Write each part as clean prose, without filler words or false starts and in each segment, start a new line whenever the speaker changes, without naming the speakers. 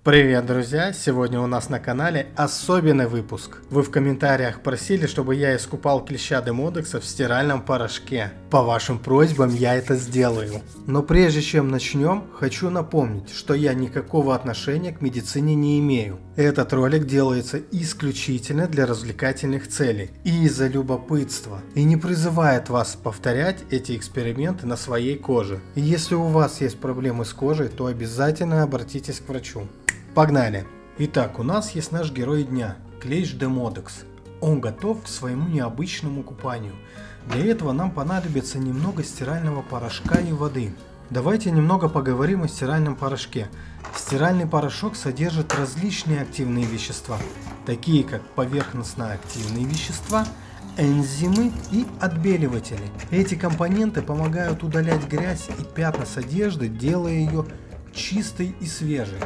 Привет, друзья! Сегодня у нас на канале особенный выпуск. Вы в комментариях просили, чтобы я искупал клеща демодекса в стиральном порошке. По вашим просьбам я это сделаю. Но прежде чем начнем, хочу напомнить, что я никакого отношения к медицине не имею. Этот ролик делается исключительно для развлекательных целей и из-за любопытства. И не призывает вас повторять эти эксперименты на своей коже. И если у вас есть проблемы с кожей, то обязательно обратитесь к врачу. Погнали! Итак, у нас есть наш герой дня, клещ демодекс. Он готов к своему необычному купанию. Для этого нам понадобится немного стирального порошка и воды. Давайте немного поговорим о стиральном порошке. Стиральный порошок содержит различные активные вещества, такие как поверхностно-активные вещества, энзимы и отбеливатели. Эти компоненты помогают удалять грязь и пятна с одежды, делая ее чистой и свежей.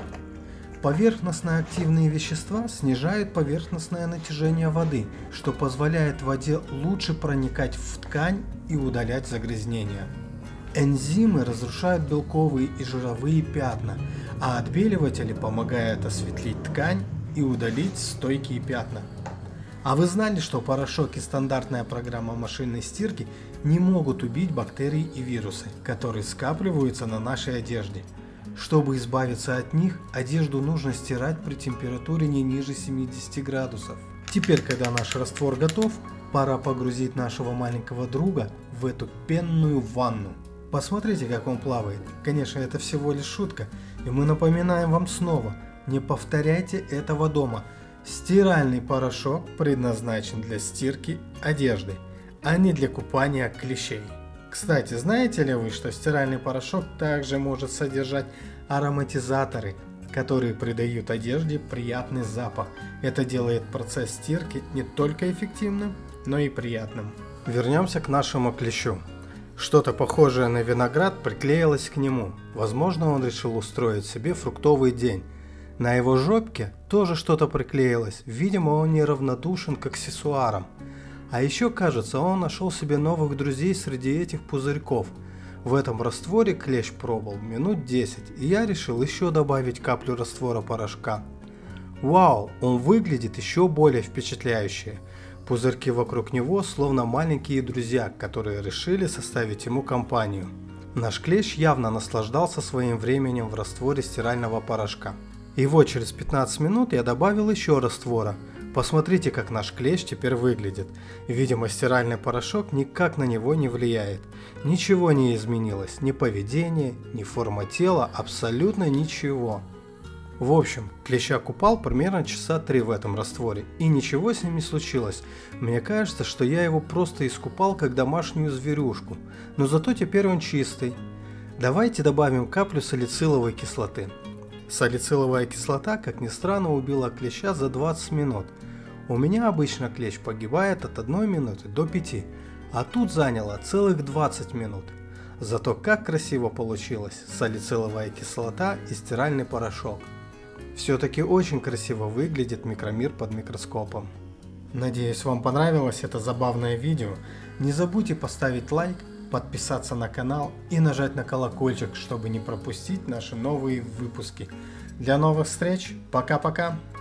Поверхностно-активные вещества снижают поверхностное натяжение воды, что позволяет воде лучше проникать в ткань и удалять загрязнения. Энзимы разрушают белковые и жировые пятна, а отбеливатели помогают осветлить ткань и удалить стойкие пятна. А вы знали, что порошок и стандартная программа машинной стирки не могут убить бактерии и вирусы, которые скапливаются на нашей одежде? Чтобы избавиться от них, одежду нужно стирать при температуре не ниже 70 градусов. Теперь, когда наш раствор готов, пора погрузить нашего маленького друга в эту пенную ванну. Посмотрите, как он плавает. Конечно, это всего лишь шутка, и мы напоминаем вам снова, не повторяйте этого дома. Стиральный порошок предназначен для стирки одежды, а не для купания клещей. Кстати, знаете ли вы, что стиральный порошок также может содержать ароматизаторы, которые придают одежде приятный запах. Это делает процесс стирки не только эффективным, но и приятным. Вернемся к нашему клещу. Что-то похожее на виноград приклеилось к нему. Возможно, он решил устроить себе фруктовый день. На его жопке тоже что-то приклеилось. Видимо, он неравнодушен к аксессуарам. А еще, кажется, он нашел себе новых друзей среди этих пузырьков. В этом растворе клещ пробыл минут 10, и я решил еще добавить каплю раствора порошка. Вау, он выглядит еще более впечатляюще. Пузырьки вокруг него словно маленькие друзья, которые решили составить ему компанию. Наш клещ явно наслаждался своим временем в растворе стирального порошка. И вот через 15 минут я добавил еще раствора. Посмотрите, как наш клещ теперь выглядит. Видимо, стиральный порошок никак на него не влияет. Ничего не изменилось, ни поведение, ни форма тела, абсолютно ничего. В общем, клеща купал примерно часа 3 в этом растворе, и ничего с ним не случилось. Мне кажется, что я его просто искупал как домашнюю зверюшку, но зато теперь он чистый. Давайте добавим каплю салициловой кислоты. Салициловая кислота, как ни странно, убила клеща за 20 минут. У меня обычно клещ погибает от 1 минуты до 5, а тут заняло целых 20 минут. Зато как красиво получилось салициловая кислота и стиральный порошок. Все-таки очень красиво выглядит микромир под микроскопом. Надеюсь, вам понравилось это забавное видео. Не забудьте поставить лайк, подписаться на канал и нажать на колокольчик, чтобы не пропустить наши новые выпуски. Для новых встреч, пока-пока!